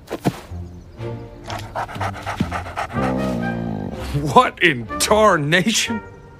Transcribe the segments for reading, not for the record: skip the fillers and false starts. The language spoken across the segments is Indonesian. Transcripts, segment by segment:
What in tarnation?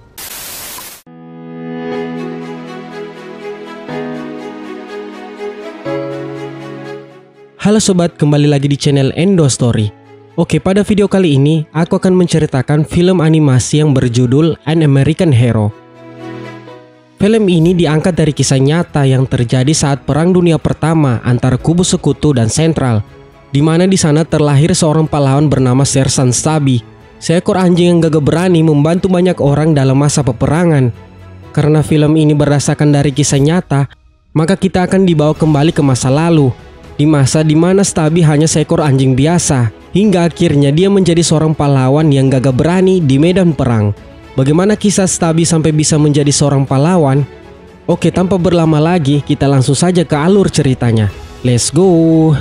Halo sobat, kembali lagi di channel Endo Story. Oke, pada video kali ini aku akan menceritakan film animasi yang berjudul An American Hero. Film ini diangkat dari kisah nyata yang terjadi saat Perang Dunia Pertama antara kubu Sekutu dan Sentral, di mana di sana terlahir seorang pahlawan bernama Sersan Stubby, seekor anjing yang gagah berani membantu banyak orang dalam masa peperangan. Karena film ini berdasarkan dari kisah nyata, maka kita akan dibawa kembali ke masa lalu, di masa di mana Stubby hanya seekor anjing biasa, hingga akhirnya dia menjadi seorang pahlawan yang gagah berani di medan perang. Bagaimana kisah Stubby sampai bisa menjadi seorang pahlawan? Oke, tanpa berlama lagi, kita langsung saja ke alur ceritanya. Let's go!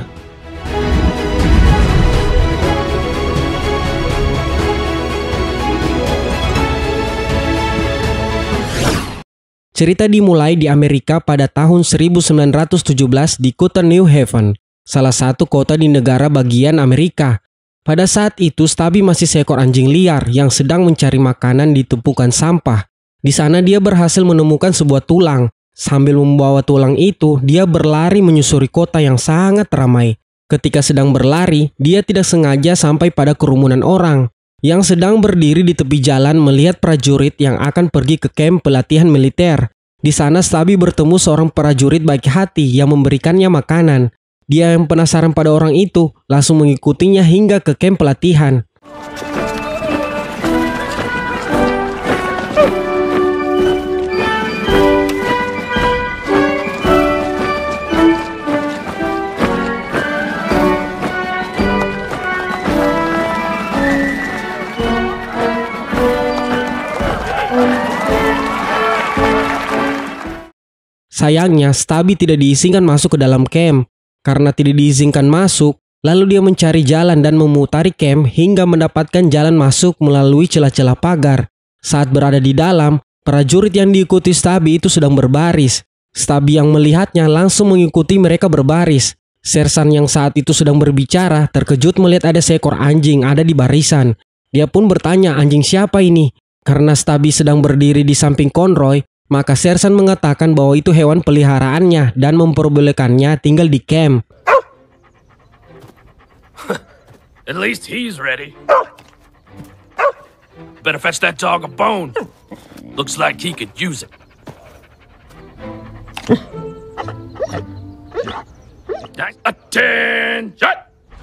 Cerita dimulai di Amerika pada tahun 1917 di kota New Haven, salah satu kota di negara bagian Amerika. Pada saat itu Stubby masih seekor anjing liar yang sedang mencari makanan di tumpukan sampah. Di sana dia berhasil menemukan sebuah tulang. Sambil membawa tulang itu, dia berlari menyusuri kota yang sangat ramai. Ketika sedang berlari, dia tidak sengaja sampai pada kerumunan orang yang sedang berdiri di tepi jalan melihat prajurit yang akan pergi ke kamp pelatihan militer. Di sana Stubby bertemu seorang prajurit baik hati yang memberikannya makanan. Dia yang penasaran pada orang itu langsung mengikutinya hingga ke kamp pelatihan. Sayangnya, Stubby tidak diizinkan masuk ke dalam camp. Karena tidak diizinkan masuk, lalu dia mencari jalan dan memutari camp hingga mendapatkan jalan masuk melalui celah-celah pagar. Saat berada di dalam, prajurit yang diikuti Stubby itu sedang berbaris. Stubby yang melihatnya langsung mengikuti mereka berbaris. Sersan yang saat itu sedang berbicara terkejut melihat ada seekor anjing ada di barisan. Dia pun bertanya, anjing siapa ini? Karena Stubby sedang berdiri di samping Conroy, maka Sersan mengatakan bahwa itu hewan peliharaannya dan memperbolehkannya tinggal di camp. At least he's ready. Better fetch that dog a bone. Looks like he could use it. Attention!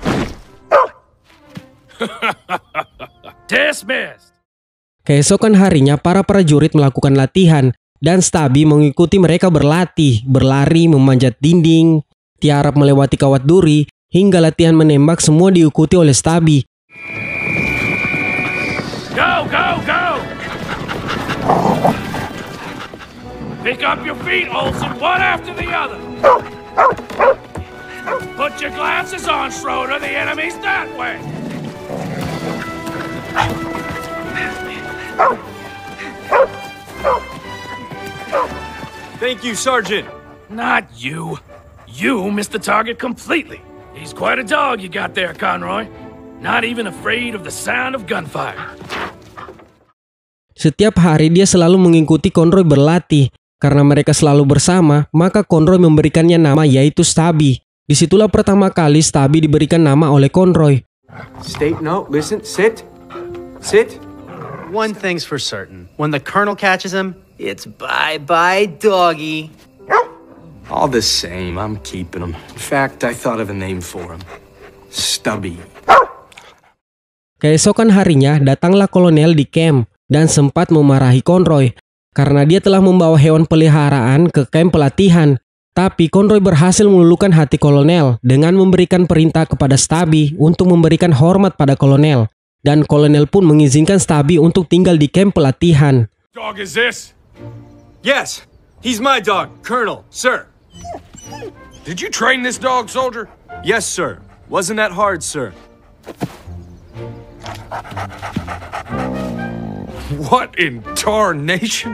Dismissed. Keesokan harinya para prajurit melakukan latihan. Dan Stubby mengikuti mereka berlatih, berlari, memanjat dinding, tiarap melewati kawat duri, hingga latihan menembak semua diikuti oleh Stubby. Go, go, go! Pick up your feet, Olsen, one after the other. Put your glasses on, Schroeder, the enemy's that way. Thank you, Sergeant. Not you. You missed the target completely. He's quite a dog you got there, Conroy. Not even afraid of the sound of gunfire. Setiap hari dia selalu mengikuti Conroy berlatih. Karena mereka selalu bersama, maka Conroy memberikannya nama yaitu Stubby. Disitulah pertama kali Stubby diberikan nama oleh Conroy. Listen, sit. Sit. One thing's for certain. When the Colonel catches him, it's bye-bye, doggy. All the same, I'm keeping him. In fact, I thought of a name for him. Stubby. Keesokan harinya, datanglah kolonel di camp dan sempat memarahi Conroy karena dia telah membawa hewan peliharaan ke camp pelatihan. Tapi Conroy berhasil meluluhkan hati kolonel dengan memberikan perintah kepada Stubby untuk memberikan hormat pada kolonel. Dan kolonel pun mengizinkan Stubby untuk tinggal di camp pelatihan. Dog is this? Yes, he's my dog, Colonel, sir. Did you train this dog, soldier? Yes, sir. Wasn't that hard, sir? What in tarnation?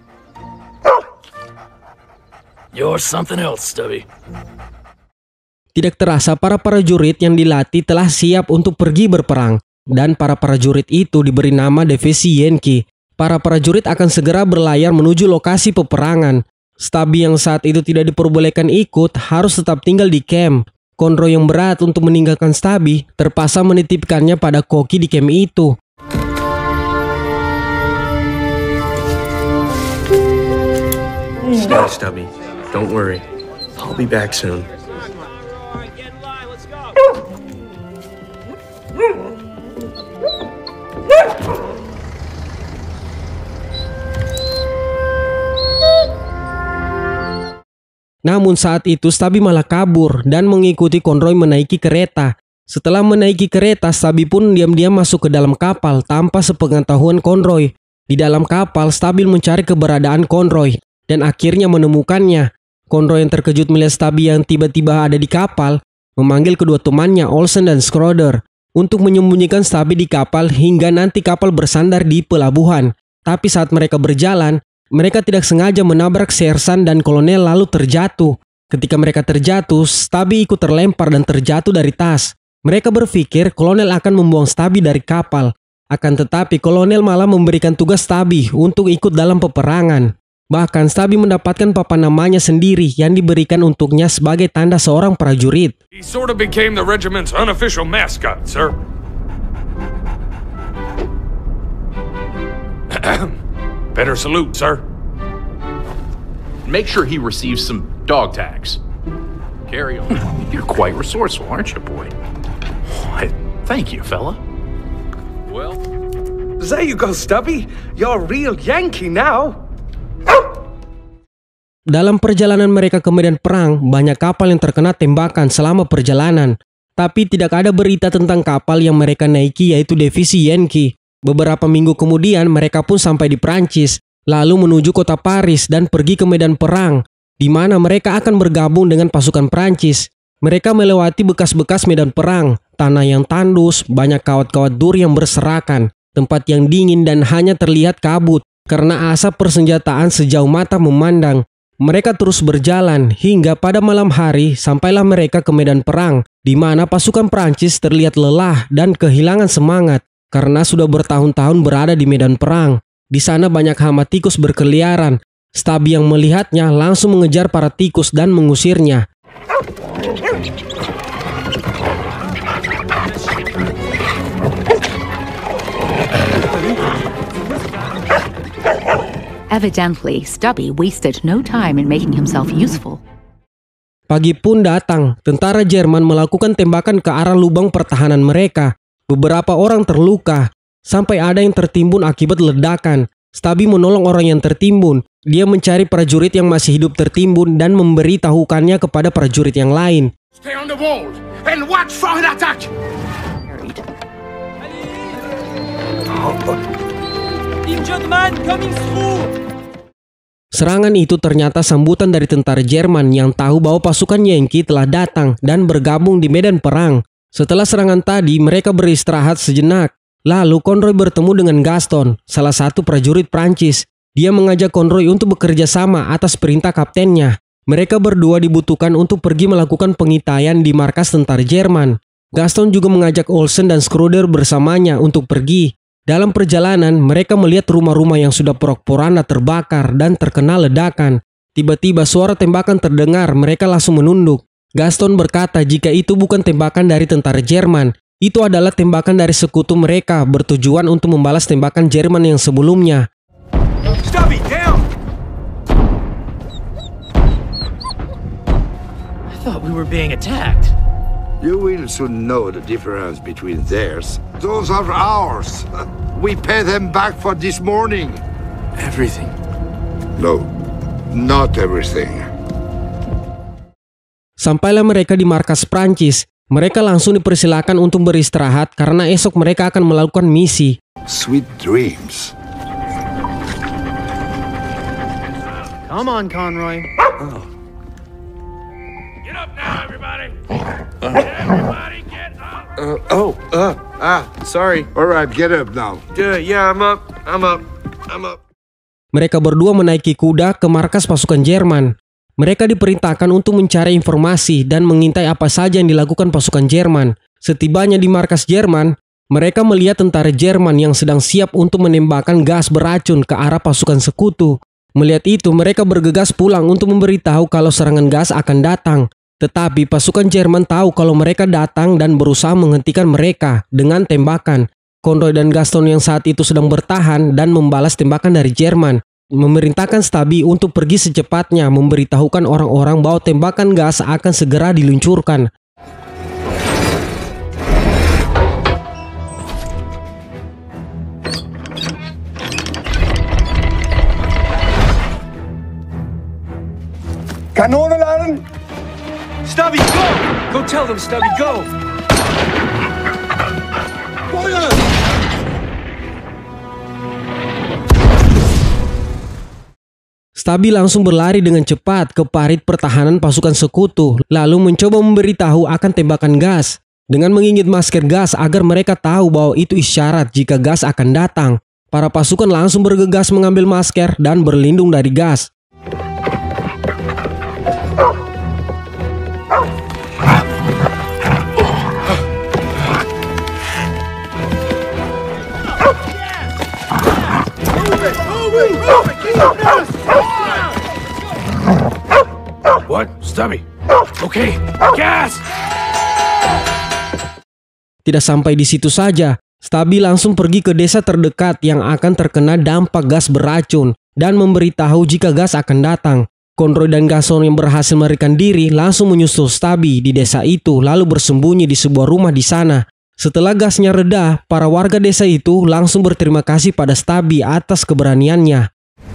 You're something else, Stubby. Tidak terasa para prajurit yang dilatih telah siap untuk pergi berperang. Dan para prajurit itu diberi nama divisi Yankee. Para prajurit akan segera berlayar menuju lokasi peperangan. Stubby yang saat itu tidak diperbolehkan ikut harus tetap tinggal di camp. Conroy yang berat untuk meninggalkan Stubby terpaksa menitipkannya pada koki di camp itu. Stay, Stubby. Don't worry. I'll be back soon. Namun saat itu Stubby malah kabur dan mengikuti Conroy menaiki kereta. Setelah menaiki kereta, Stubby pun diam-diam masuk ke dalam kapal tanpa sepengetahuan Conroy. Di dalam kapal, Stubby mencari keberadaan Conroy dan akhirnya menemukannya. Conroy yang terkejut melihat Stubby yang tiba-tiba ada di kapal, memanggil kedua temannya Olsen dan Schroeder untuk menyembunyikan Stubby di kapal hingga nanti kapal bersandar di pelabuhan. Tapi saat mereka berjalan, mereka tidak sengaja menabrak sersan dan kolonel lalu terjatuh. Ketika mereka terjatuh, Stubby ikut terlempar dan terjatuh dari tas. Mereka berpikir kolonel akan membuang Stubby dari kapal. Akan tetapi kolonel malah memberikan tugas Stubby untuk ikut dalam peperangan. Bahkan Stubby mendapatkan papan namanya sendiri yang diberikan untuknya sebagai tanda seorang prajurit. He sort of became the regiment's unofficial mascot, sir. Better salute, sir. Make sure he receives some dog tags. Carry on. You're quite resourceful, aren't you, boy? Why, thank you, fella. Well, There you go, Stubby. You're a real Yankee now. Dalam perjalanan mereka ke medan perang, banyak kapal yang terkena tembakan selama perjalanan. Tapi tidak ada berita tentang kapal yang mereka naiki, yaitu divisi Yankee. Beberapa minggu kemudian mereka pun sampai di Prancis, lalu menuju kota Paris dan pergi ke medan perang, di mana mereka akan bergabung dengan pasukan Prancis. Mereka melewati bekas-bekas medan perang, tanah yang tandus, banyak kawat-kawat dur yang berserakan, tempat yang dingin dan hanya terlihat kabut karena asap persenjataan sejauh mata memandang. Mereka terus berjalan hingga pada malam hari sampailah mereka ke medan perang, di mana pasukan Prancis terlihat lelah dan kehilangan semangat karena sudah bertahun-tahun berada di medan perang. Di sana banyak hama tikus berkeliaran. Stubby yang melihatnya langsung mengejar para tikus dan mengusirnya. Evidently, Stubby wasted no time in making himself useful. Pagi pun datang, tentara Jerman melakukan tembakan ke arah lubang pertahanan mereka. Beberapa orang terluka, sampai ada yang tertimbun akibat ledakan. Stubby menolong orang yang tertimbun. Dia mencari prajurit yang masih hidup tertimbun dan memberitahukannya kepada prajurit yang lain. Stay on the wall and watch for an attack. Injured man coming through. Serangan itu ternyata sambutan dari tentara Jerman yang tahu bahwa pasukan Yankee telah datang dan bergabung di medan perang. Setelah serangan tadi, mereka beristirahat sejenak. Lalu Conroy bertemu dengan Gaston, salah satu prajurit Prancis. Dia mengajak Conroy untuk bekerja sama atas perintah kaptennya. Mereka berdua dibutuhkan untuk pergi melakukan pengintaian di markas tentara Jerman. Gaston juga mengajak Olsen dan Schroeder bersamanya untuk pergi. Dalam perjalanan, mereka melihat rumah-rumah yang sudah porak-poranda terbakar dan terkena ledakan. Tiba-tiba suara tembakan terdengar, mereka langsung menunduk. Gaston berkata jika itu bukan tembakan dari tentara Jerman, itu adalah tembakan dari sekutu mereka bertujuan untuk membalas tembakan Jerman yang sebelumnya. Stubby, down! I thought we were being attacked. You will soon know the difference between theirs. Those are ours. We pay them back for this morning. Everything. No, not everything. Sampailah mereka di markas Prancis. Mereka langsung dipersilakan untuk beristirahat karena esok mereka akan melakukan misi. Sweet dreams. Come on, Conroy. Get up now, everybody. Everybody get up. Sorry. All right, get up now. Yeah, I'm up. I'm up. Mereka berdua menaiki kuda ke markas pasukan Jerman. Mereka diperintahkan untuk mencari informasi dan mengintai apa saja yang dilakukan pasukan Jerman. Setibanya di markas Jerman, mereka melihat tentara Jerman yang sedang siap untuk menembakkan gas beracun ke arah pasukan sekutu. Melihat itu, mereka bergegas pulang untuk memberitahu kalau serangan gas akan datang. Tetapi pasukan Jerman tahu kalau mereka datang dan berusaha menghentikan mereka dengan tembakan. Conroy dan Gaston yang saat itu sedang bertahan dan membalas tembakan dari Jerman, memerintahkan Stubby untuk pergi secepatnya memberitahukan orang-orang bahwa tembakan gas akan segera diluncurkan. Kanonen laden! Stubby, go! Go tell them, Stubby, go! Feuer! Stubby langsung berlari dengan cepat ke parit pertahanan pasukan sekutu, lalu mencoba memberitahu akan tembakan gas dengan mengingit masker gas agar mereka tahu bahwa itu isyarat jika gas akan datang. Para pasukan langsung bergegas mengambil masker dan berlindung dari gas. What? Stubby? Okay, gas! Tidak sampai di situ saja, Stubby langsung pergi ke desa terdekat yang akan terkena dampak gas beracun dan memberitahu jika gas akan datang. Conroy dan Gaston yang berhasil melarikan diri langsung menyusul Stubby di desa itu lalu bersembunyi di sebuah rumah di sana. Setelah gasnya reda, para warga desa itu langsung berterima kasih pada Stubby atas keberaniannya.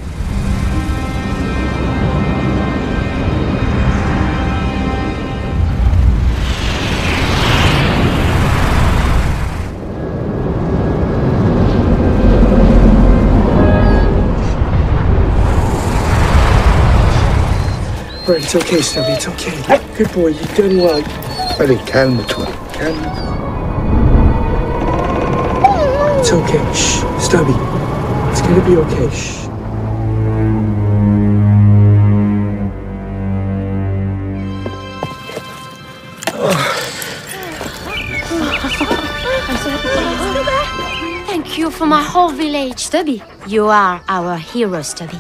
Right, it's okay, Stubby, it's okay. Good boy, you've done well. Allez, calme-toi. Calme-toi. It's okay. Shh, Stubby. It's gonna be okay. Shh. Thank you for my whole village, Stubby. You are our hero, Stubby.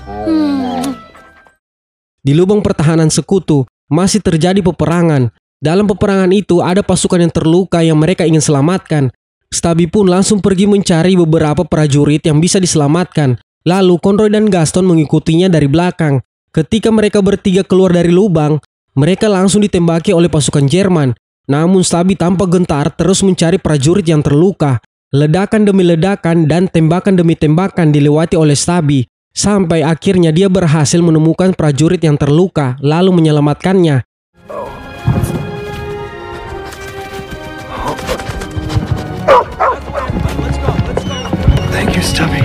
Di lubang pertahanan sekutu masih terjadi peperangan. Dalam peperangan itu ada pasukan yang terluka yang mereka ingin selamatkan. Stubby pun langsung pergi mencari beberapa prajurit yang bisa diselamatkan. Lalu Conroy dan Gaston mengikutinya dari belakang. Ketika mereka bertiga keluar dari lubang, mereka langsung ditembaki oleh pasukan Jerman. Namun Stubby tanpa gentar terus mencari prajurit yang terluka. Ledakan demi ledakan dan tembakan demi tembakan dilewati oleh Stubby. Sampai akhirnya dia berhasil menemukan prajurit yang terluka, lalu menyelamatkannya. Thank you, Stubby.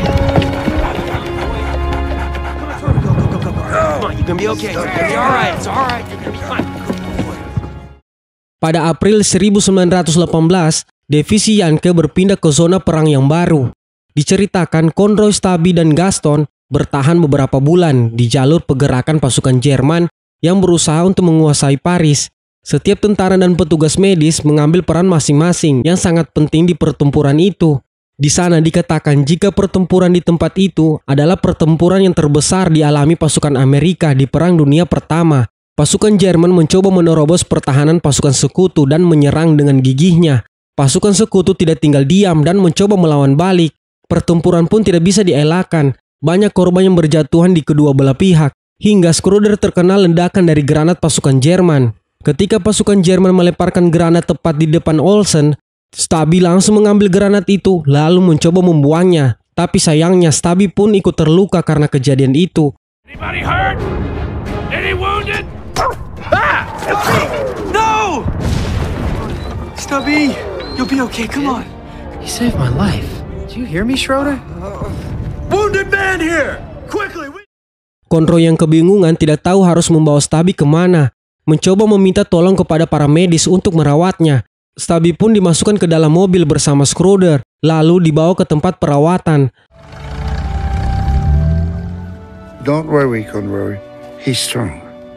Pada April 1918, Divisi Yankee berpindah ke zona perang yang baru. Diceritakan Conroy, Stubby, dan Gaston bertahan beberapa bulan di jalur pergerakan pasukan Jerman yang berusaha untuk menguasai Paris. Setiap tentara dan petugas medis mengambil peran masing-masing yang sangat penting di pertempuran itu. Di sana dikatakan jika pertempuran di tempat itu adalah pertempuran yang terbesar dialami pasukan Amerika di Perang Dunia Pertama. Pasukan Jerman mencoba menerobos pertahanan pasukan sekutu dan menyerang dengan gigihnya. Pasukan sekutu tidak tinggal diam dan mencoba melawan balik. Pertempuran pun tidak bisa dielakkan. Banyak korban yang berjatuhan di kedua belah pihak, hingga Schroeder terkena ledakan dari granat pasukan Jerman. Ketika pasukan Jerman melemparkan granat tepat di depan Olsen, Stubby langsung mengambil granat itu lalu mencoba membuangnya. Tapi sayangnya Stubby pun ikut terluka karena kejadian itu. Anybody hurt? Any wounded? Ah! No! Stubby, you'll be okay. Come on. You saved my life. Do you hear me, Schroeder? Wounded man here! Quickly! Conroy yang kebingungan tidak tahu harus membawa Stubby kemana. Mencoba meminta tolong kepada para medis untuk merawatnya. Stubby pun dimasukkan ke dalam mobil bersama Schroeder, lalu dibawa ke tempat perawatan. Don't worry, Conroy. He's strong.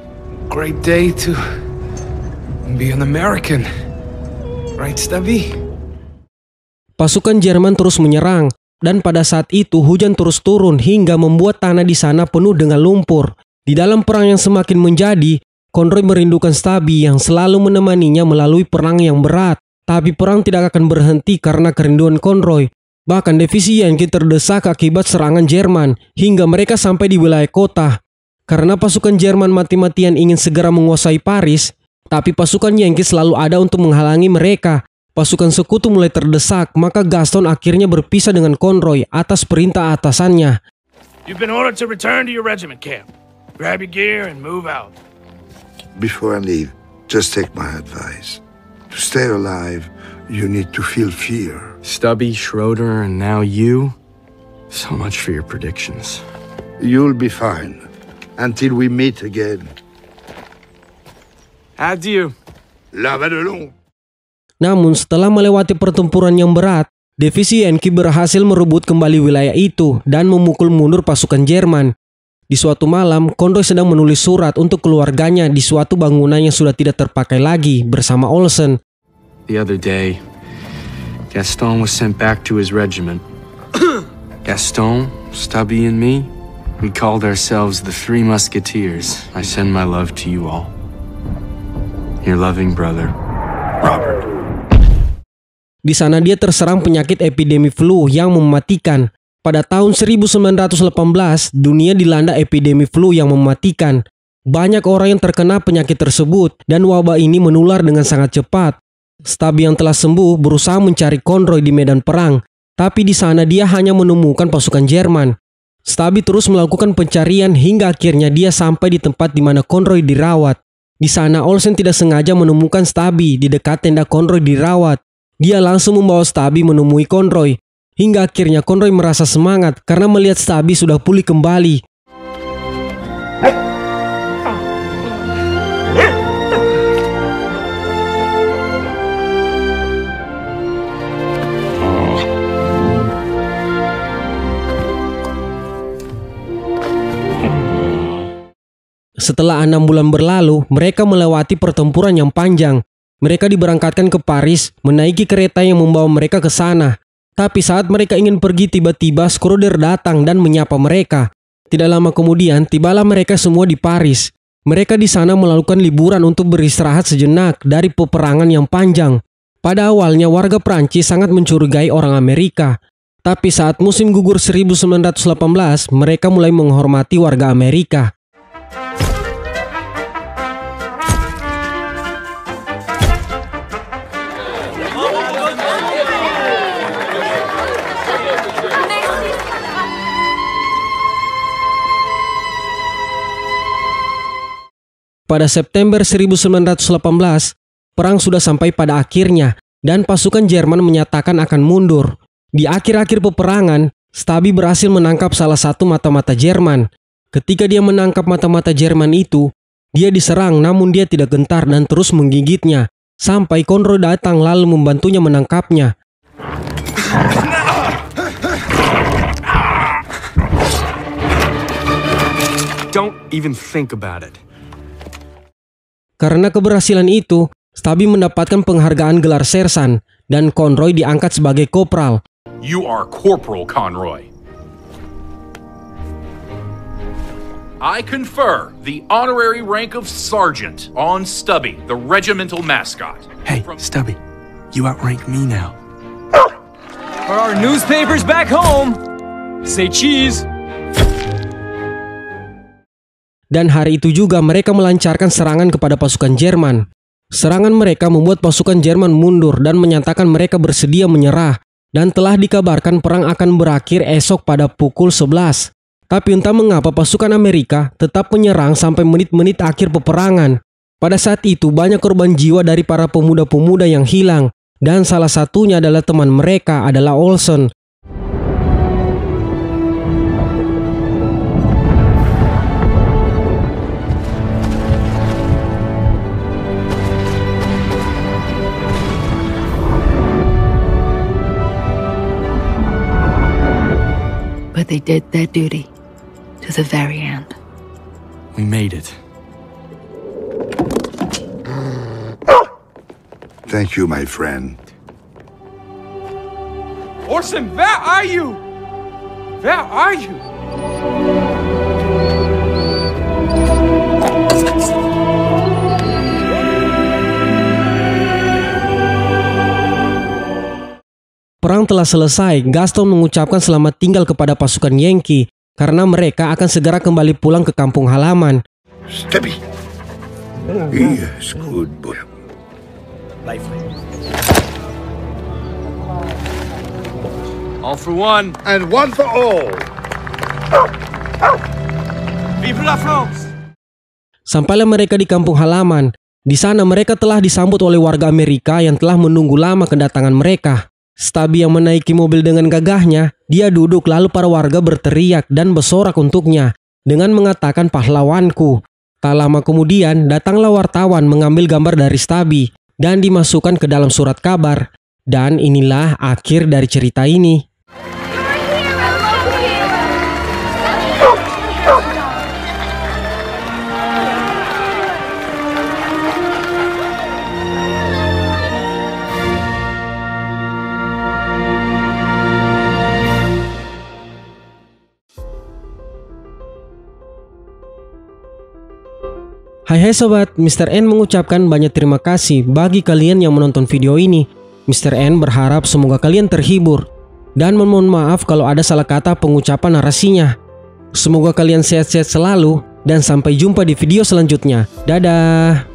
Great day to be an American. Right, Stubby? Pasukan Jerman terus menyerang, dan pada saat itu hujan terus turun hingga membuat tanah di sana penuh dengan lumpur. Di dalam perang yang semakin menjadi, Conroy merindukan Stubby yang selalu menemaninya melalui perang yang berat. Tapi perang tidak akan berhenti karena kerinduan Conroy. Bahkan divisi Yankee terdesak akibat serangan Jerman hingga mereka sampai di wilayah kota. Karena pasukan Jerman mati-matian ingin segera menguasai Paris, tapi pasukan Yankee selalu ada untuk menghalangi mereka. Pasukan sekutu mulai terdesak, maka Gaston akhirnya berpisah dengan Conroy atas perintah atasannya. You've been ordered to return to your regiment camp. Grab your gear and move out. Before I leave, just take my advice. To stay alive, you need to feel fear. Stubby, Schroeder, and now you? So much for your predictions. You'll be fine. Until we meet again. Adieu. La Madelon. Namun setelah melewati pertempuran yang berat, divisi Yankee berhasil merebut kembali wilayah itu dan memukul mundur pasukan Jerman. Di suatu malam, Conroy sedang menulis surat untuk keluarganya di suatu bangunan yang sudah tidak terpakai lagi bersama Olsen. The other day, Gaston was sent back to his regiment. Gaston, Stubby, and me, we called ourselves the Three Musketeers. I send my love to you all. Your loving brother, Robert. Di sana dia terserang penyakit epidemi flu yang mematikan. Pada tahun 1918, dunia dilanda epidemi flu yang mematikan. Banyak orang yang terkena penyakit tersebut dan wabah ini menular dengan sangat cepat. Stubby yang telah sembuh berusaha mencari Conroy di medan perang, tapi di sana dia hanya menemukan pasukan Jerman. Stubby terus melakukan pencarian hingga akhirnya dia sampai di tempat di mana Conroy dirawat. Di sana Olsen tidak sengaja menemukan Stubby di dekat tenda Conroy dirawat. Dia langsung membawa Stubby menemui Conroy. Hingga akhirnya Conroy merasa semangat karena melihat Stubby sudah pulih kembali. Setelah 6 bulan berlalu, mereka melewati pertempuran yang panjang. Mereka diberangkatkan ke Paris, menaiki kereta yang membawa mereka ke sana. Tapi saat mereka ingin pergi, tiba-tiba Schroeder datang dan menyapa mereka. Tidak lama kemudian, tibalah mereka semua di Paris. Mereka di sana melakukan liburan untuk beristirahat sejenak dari peperangan yang panjang. Pada awalnya, warga Prancis sangat mencurigai orang Amerika. Tapi saat musim gugur 1918, mereka mulai menghormati warga Amerika. Pada September 1918, perang sudah sampai pada akhirnya dan pasukan Jerman menyatakan akan mundur. Di akhir-akhir peperangan, Stubby berhasil menangkap salah satu mata-mata Jerman. Ketika dia menangkap mata-mata Jerman itu, dia diserang namun dia tidak gentar dan terus menggigitnya. Sampai Conroy datang lalu membantunya menangkapnya. Don't even think about it. Karena keberhasilan itu, Stubby mendapatkan penghargaan gelar sersan dan Conroy diangkat sebagai kopral. You are Corporal Conroy. I confer the honorary rank of Sergeant on Stubby, the regimental mascot. Hey, Stubby, you outrank me now. For our newspapers back home, say cheese. Dan hari itu juga mereka melancarkan serangan kepada pasukan Jerman. Serangan mereka membuat pasukan Jerman mundur dan menyatakan mereka bersedia menyerah. Dan telah dikabarkan perang akan berakhir esok pada pukul 11. Tapi entah mengapa pasukan Amerika tetap menyerang sampai menit-menit akhir peperangan. Pada saat itu banyak korban jiwa dari para pemuda-pemuda yang hilang. Dan salah satunya adalah teman mereka adalah Olsen. But they did their duty to the very end. We made it. Thank you, my friend. Orson, where are you? Where are you? Perang telah selesai. Gaston mengucapkan selamat tinggal kepada pasukan Yankee karena mereka akan segera kembali pulang ke kampung halaman. Stubby. Yes, good boy. All for one. And one for all. Vive la France! Sampailah mereka di kampung halaman. Di sana mereka telah disambut oleh warga Amerika yang telah menunggu lama kedatangan mereka. Stubby yang menaiki mobil dengan gagahnya, dia duduk lalu para warga berteriak dan bersorak untuknya dengan mengatakan pahlawanku. Tak lama kemudian datanglah wartawan mengambil gambar dari Stubby dan dimasukkan ke dalam surat kabar. Dan inilah akhir dari cerita ini. Hai sobat, Mr. N mengucapkan banyak terima kasih bagi kalian yang menonton video ini. Mr. N berharap semoga kalian terhibur dan memohon maaf kalau ada salah kata pengucapan narasinya. Semoga kalian sehat-sehat selalu dan sampai jumpa di video selanjutnya. Dadah!